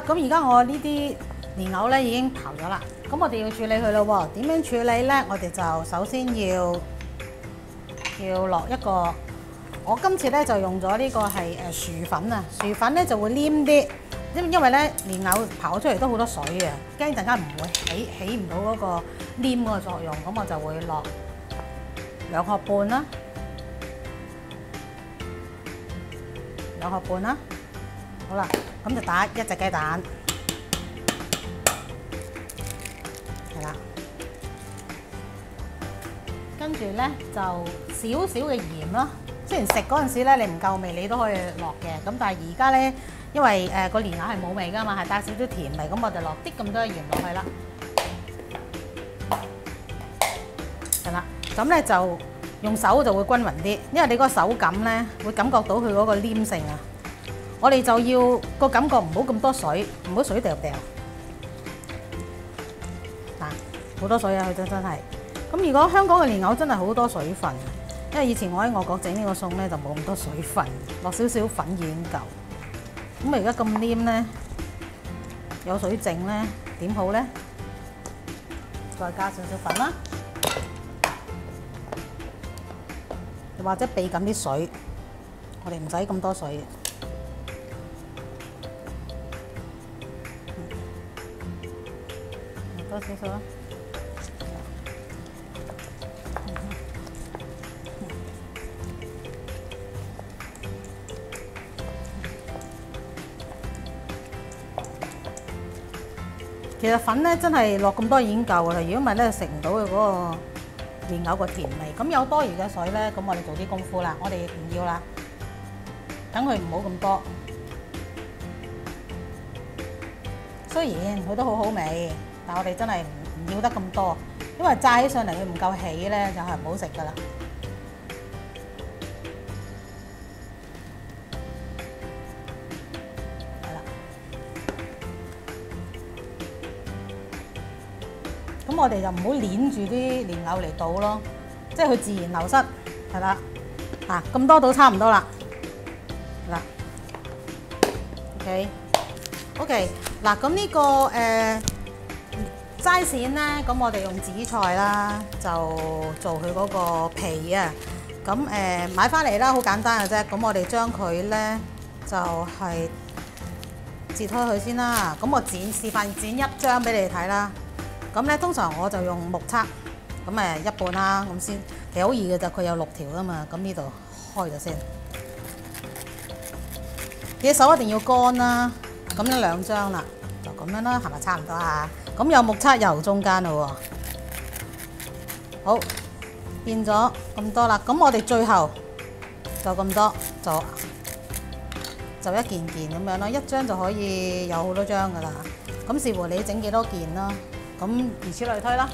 咁而家我呢啲蓮藕咧已經刨咗啦，咁我哋要處理佢咯喎。點樣處理咧？我哋就首先要落一個，我今次咧就用咗呢個係薯粉啊，薯粉咧就會黏啲，因為咧蓮藕刨咗出嚟都好多水嘅，驚陣間唔會起唔到嗰個黏嗰個作用，咁我就會落2殼半啦。2殼半啦，好啦，咁就打1隻雞蛋，係啦，跟住咧就少少嘅鹽咯。雖然食嗰陣時咧你唔夠味，你都可以落嘅，咁但係而家咧因為個蓮藕係冇味㗎嘛，係帶少少甜味，咁我就落啲咁多嘅鹽落去啦，係啦，咁咧就用手就會均勻啲，因為你嗰個手感咧會感覺到佢嗰個黏性啊。我哋就要個感覺唔好咁多水，唔好水掉掉。嗱，好多水啊！佢真係。咁如果香港嘅蓮藕真係好多水分，因為以前我喺外國整呢個餸咧就冇咁多水分，落少少粉已經夠。咁而家咁黏咧，有水剩咧，點好咧？再加少少粉啦。又或者避緊啲水，我哋唔使咁多水。多少少啦。其實粉咧真係落咁多已經夠啦，如果唔係咧食唔到佢嗰個蓮藕個甜味。咁有多餘嘅水咧，咁我哋做啲功夫啦，我哋唔要啦，等佢唔好咁多。雖然佢都好好味，但我哋真係唔要得咁多，因為炸起上嚟佢唔夠起咧，就係唔好食噶啦。係啦，咁我哋就唔好捏住啲蓮藕嚟倒咯，即係佢自然流失，係啦。啊，咁多倒差唔多啦，係啦。OK， 嗱，咁呢個齋鱔咧，咁我哋用紫菜啦，就做佢嗰個皮啊。咁買翻嚟啦，好簡單嘅啫。咁我哋將佢咧就係截開佢先啦。咁我示範剪1張俾你哋睇啦。咁咧通常我就用目測，咁一半啦，咁先。其實好易嘅啫，佢有6條啊嘛。咁呢度開咗先。你手一定要乾啦。咁樣2張啦，就咁樣啦，係咪差唔多啊？咁有目測油中間嘞喎，好變咗咁多啦。咁我哋最後就咁多，就一件件咁樣咯，1張就可以有好多張噶啦。咁視乎你整幾多件啦，咁如此類推啦。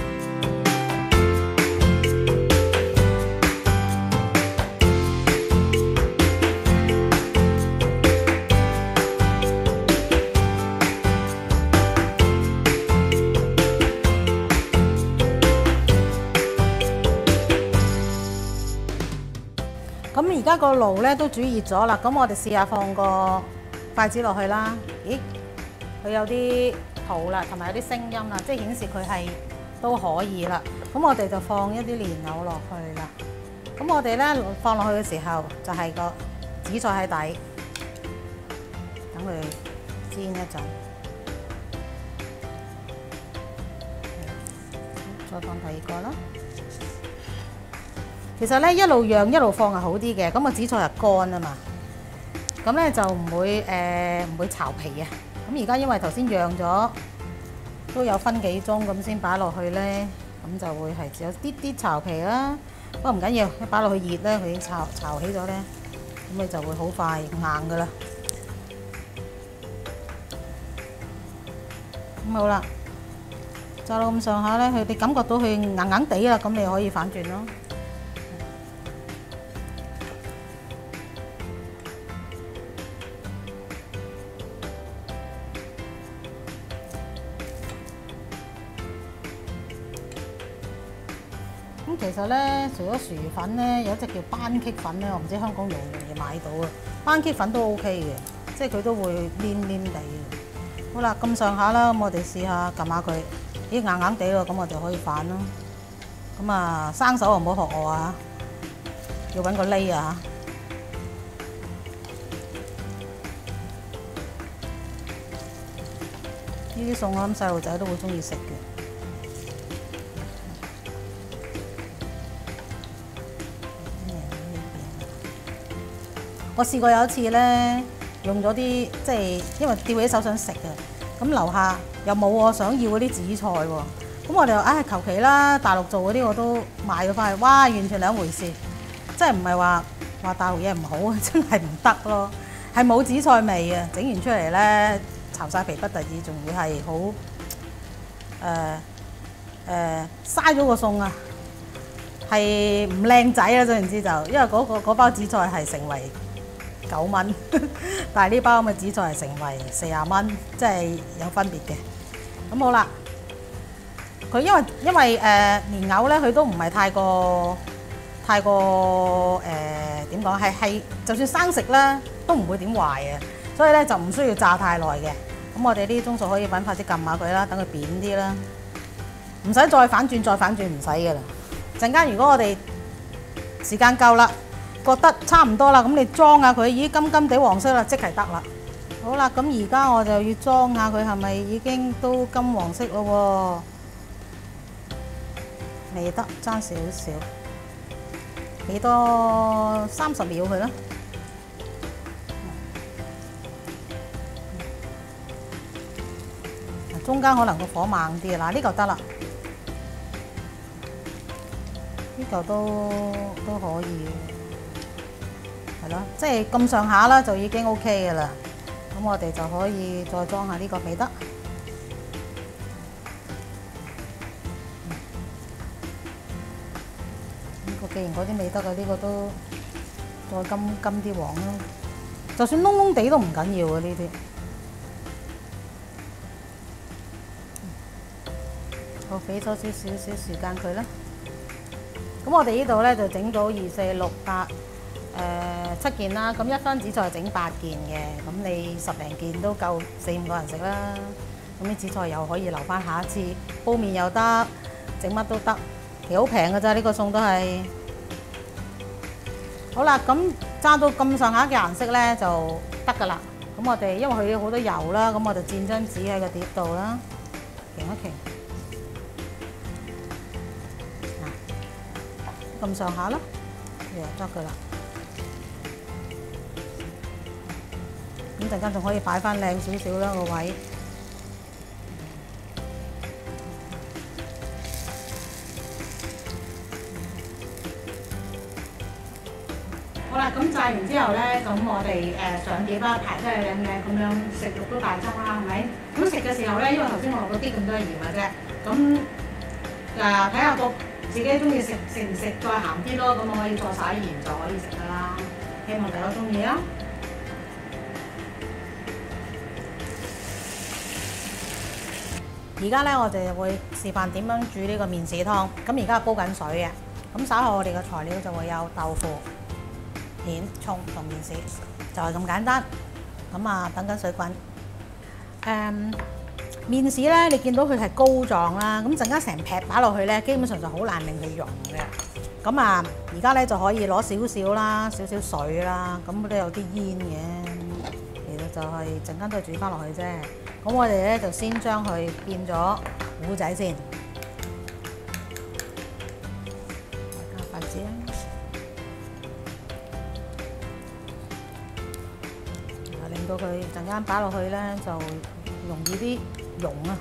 咁而家個爐咧都煮熱咗啦，咁我哋試下放個筷子落去啦。咦，佢有啲泡啦，同埋有啲聲音啦，即係顯示佢係都可以啦。咁我哋就放一啲蓮藕落去啦。咁我哋咧放落去嘅時候，就係個紫菜喺底，等佢煎一陣。再放第2個啦。其實咧一路釀一路放係好啲嘅，咁個紫菜係乾啊嘛，咁咧就唔會巢皮啊。咁而家因為頭先釀咗都有分幾鐘咁先擺落去咧，咁就會係有啲啲巢皮啦。不過唔緊要，一擺落去熱咧，佢已經巢起咗咧，咁你就會好快硬噶啦。咁好啦，炸到咁上下咧，你感覺到佢硬硬地啦，咁你可以反轉咯。咁其實咧，除咗薯粉咧，有一隻叫班戟粉咧，我唔知香港容唔容易買到啊。班戟粉都 OK 嘅，即係佢都會黏黏地嘅。 好啦，咁上下啦，咁我哋試下撳下佢，咦硬硬地喎，咁我就可以反咯。咁啊，生手就唔好學我啊，要揾個喱啊。呢啲餸我諗細路仔都會中意食嘅。我試過有一次咧，用咗啲即係因為吊起手想食嘅，咁樓下又冇我想要嗰啲紫菜喎，咁我哋就唉求其啦，大陸做嗰啲我都買咗翻去，哇完全兩回事，即係唔係話大陸嘢唔好啊，真係唔得咯，係冇紫菜味啊，整完出嚟咧巢晒皮不特止，仲會係好嘥咗個餸啊，係唔靚仔啊，總言之就因為嗰包紫菜係成為9蚊，但係呢包咁嘅紫菜係成為40蚊，即係有分別嘅。咁好啦，佢因為蓮藕咧，佢都唔係太過點講係就算生食咧都唔會點壞嘅，所以咧就唔需要炸太耐嘅。咁我哋呢啲鐘數可以揾筷子撳下佢啦，等佢扁啲啦，唔使再反轉唔使嘅啦。陣間如果我哋時間夠啦，覺得差唔多啦，咁你裝下佢，咦金金地黃色啦，即係得啦。好啦，咁而家我就要裝下佢，係咪已經都金黃色咯喎？未得，爭少少，俾多30秒佢啦。中間可能個火猛啲啊！嗱，呢嚿得啦，呢嚿都可以。係咯，即係咁上下啦，就已經 OK 嘅啦。咁我哋就可以再裝下呢個未得。呢個既然嗰啲未得嘅，呢個都再金啲黃啦。就算燶燶地都唔緊要嘅呢啲。我俾多少時間佢啦。咁我哋呢度咧就整到2、4、6、8。7件啦，咁一分紫菜整8件嘅，咁你10零件都夠4、5個人食啦。咁啲紫菜又可以留翻下一次，煲麵又得，整乜都得，其實好平嘅咋，呢個餸都係。好啦，咁炸到咁上下嘅顏色咧就得㗎啦。咁我哋因為佢有好多油啦，咁我就墊張紙喺個碟度啦，擎一擎，咁上下啦，就得㗎啦。咁陣間仲可以擺翻靚少少啦個位。好啦，咁炸完之後咧，咁我哋上碟啦，排出嚟靚靚咁樣，食肉都大汁啦，係咪？咁食嘅時候咧，因為頭先我落咗啲咁多鹽嘅啫，咁睇下個自己中意食唔食再鹹啲咯，咁我可以再撒鹽就可以食㗎啦。希望大家中意啊！而家咧，我哋會示範點樣煮呢個麵豉湯。咁而家煲緊水嘅，咁稍後我哋嘅材料就會有豆腐、蜆、葱同麵豉，就係咁簡單。咁啊，等緊水滾。麵豉咧，你見到佢係膏狀啦，咁陣間成劈擺落去咧，基本上就好難令佢溶嘅。咁啊，而家咧就可以攞少少啦，少少水啦，咁都有啲煙嘅。其實就係陣間都係煮翻落去啫。咁我哋咧就先將佢變咗糊仔先，加筷子啦，令到佢陣間擺落去咧就容易啲溶啊！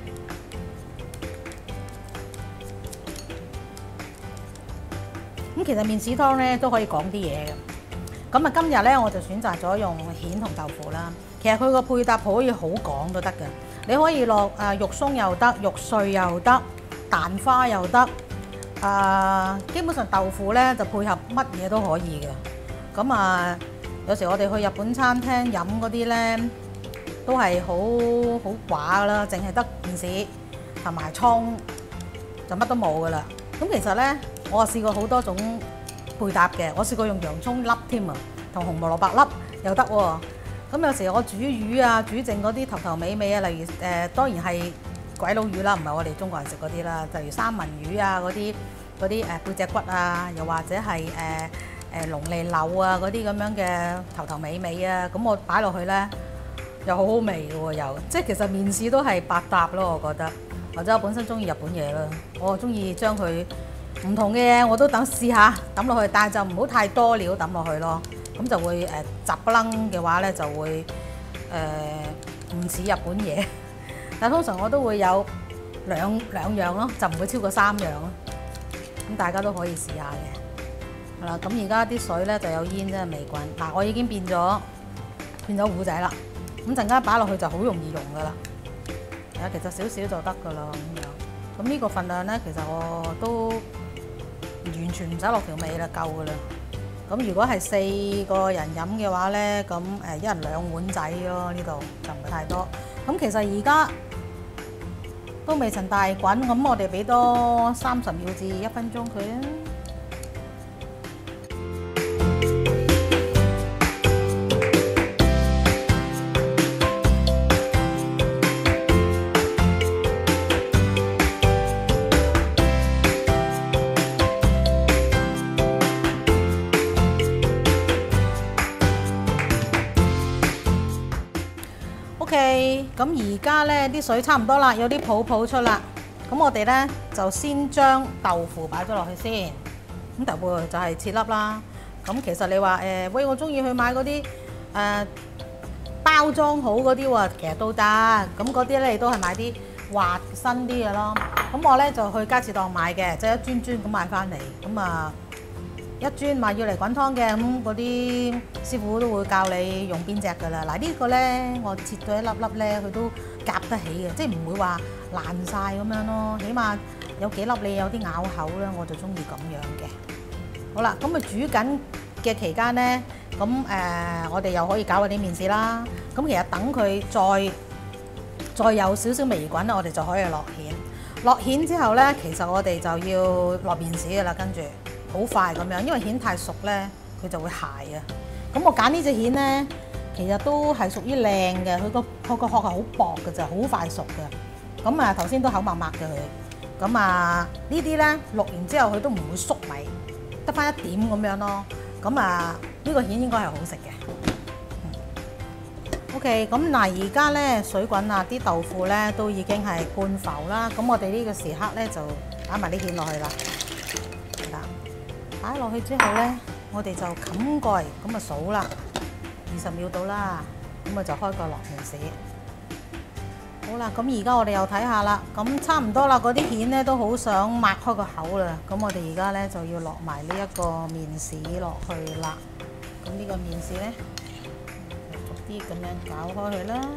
咁其實麵豉湯咧都可以講啲嘢嘅。咁啊，今日咧我就選擇咗用蜆同豆腐啦。其實佢個配搭可以好講都得嘅，你可以落肉鬆又得，肉碎又得，蛋花又得，基本上豆腐咧就配合乜嘢都可以嘅。咁啊，有時我哋去日本餐廳飲嗰啲咧，都係好寡㗎啦，淨係得麵豉同埋葱，就乜都冇㗎啦。咁其實咧，我試過好多種配搭嘅，我試過用洋葱粒添啊，同紅蘿蔔粒又得喎。 咁有時我煮魚啊，煮剩嗰啲頭頭尾尾啊，例如當然係鬼佬魚啦，唔係我哋中國人食嗰啲啦，例如三文魚啊嗰啲背脊骨啊，又或者係龍脷柳啊嗰啲咁樣嘅頭頭尾尾啊，咁我擺落去咧又好好味嘅喎，又即係其實麵豉都係百搭咯，我覺得。或者我本身中意日本嘢啦，我中意將佢唔同嘅嘢我都等試下抌落去，但係就唔好太多料抌落去咯，咁就會雜不楞嘅話咧就會唔似日本嘢。但通常我都會有兩樣咯，就唔會超過3樣咯。咁大家都可以試下嘅。係啦，咁而家啲水咧就有煙真係未滾。嗱，我已經變咗糊仔啦。咁陣間擺落去就好容易溶噶啦。其實少少就得噶啦咁樣。咁呢個份量咧，其實我都完全唔使落調味啦，夠噶啦。咁如果係4個人飲嘅話咧，咁一人2碗仔咯，呢度就唔係太多。咁其實而家都未曾大滾，咁我哋俾多30秒至1分鐘佢啊。OK， 咁而家咧啲水差唔多啦，有啲泡出啦。咁我哋咧就先將豆腐擺咗落去先。咁豆腐就係切粒啦。咁其實你話喂，我中意去買嗰啲包裝好嗰啲喎，其實都得。咁嗰啲咧都係買啲滑身啲嘅咯。咁我咧就去街市檔買嘅，即係一磚咁買翻嚟。咁啊一磚話要嚟滾湯嘅，咁嗰啲師傅都會教你用邊隻㗎啦。嗱，呢個咧我切到一粒粒咧，佢都夾得起嘅，即係唔會話爛晒咁樣咯。起碼有幾粒你有啲咬口咧，我就中意咁樣嘅。好啦，咁啊煮緊嘅期間咧，咁我哋又可以搞嗰啲麵豉啦。咁其實等佢再有少少微滾啦，我哋就可以落蜆。落蜆之後咧，其實我哋就要落麵豉㗎啦，跟住。好快咁樣，因為蜆太熟咧，佢就會鞋啊。咁我揀呢隻蜆咧，其實都係屬於靚嘅，佢個殼係好薄嘅咋，好快熟嘅。咁啊頭先都口抹抹嘅佢。咁啊呢啲咧落完之後佢都唔會縮米，得翻一點咁樣咯。咁啊呢個蜆應該係好食嘅。OK， 咁嗱而家咧水滾啦，啲豆腐咧都已經係半浮啦。咁我哋呢個時刻咧就打埋啲蜆落去啦。擺落去之後咧，我哋就冚蓋，咁啊數啦，20秒到啦，咁啊就開蓋落麵豉。好啦，咁而家我哋又睇下啦，咁差唔多啦，嗰啲蜆咧都好想擘開個口啦，咁我哋而家咧就要落埋呢一個麵豉落去啦。咁呢個麵豉咧，逐啲咁樣攪開佢啦。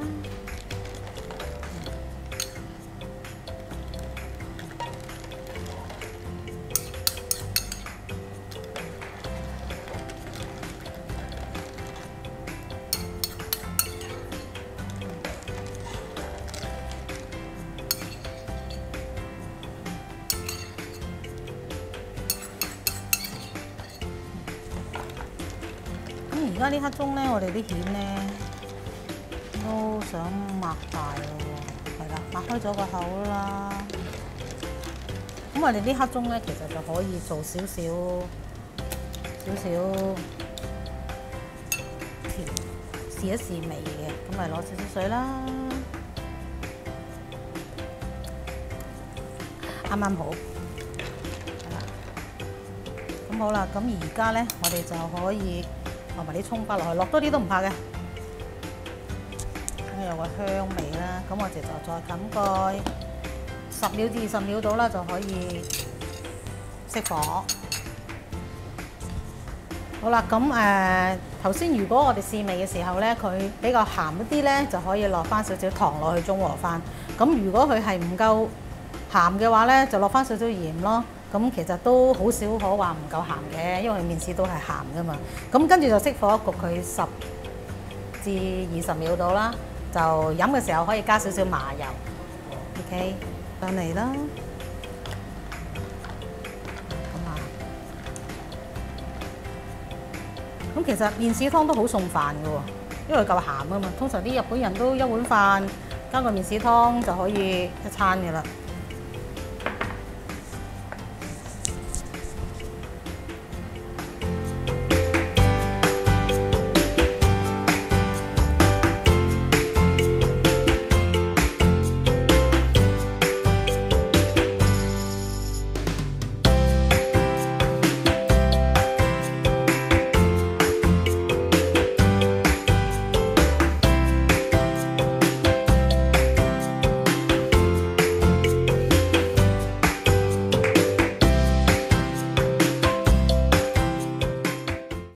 而家呢刻鐘咧，我哋啲蜆咧都想擘大咯喎，係啦，擘開咗個口啦。咁我哋呢刻鐘咧，其實就可以做少少甜，試一試味嘅。咁咪攞少少水啦，啱啱好。係啦，咁好啦，咁而家咧，我哋就可以落埋啲葱花落去，落多啲都唔怕嘅，咁有個香味啦。咁我哋就再冚蓋10秒至20秒到啦，就可以熄火。好啦，咁頭先如果我哋試味嘅時候咧，佢比較鹹一啲咧，就可以落翻少少糖落去中和翻。咁如果佢係唔夠鹹嘅話咧，就落翻少少鹽咯。咁其實都好少可話唔夠鹹嘅，因為麵豉都係鹹噶嘛。咁跟住就熄火焗佢10至20秒到啦。就飲嘅時候可以加少少麻油。OK， 上嚟啦。咁其實麵豉湯都好送飯嘅喎。 因為夠鹹啊嘛。通常啲日本人都一碗飯加個麵豉湯就可以一餐嘅啦。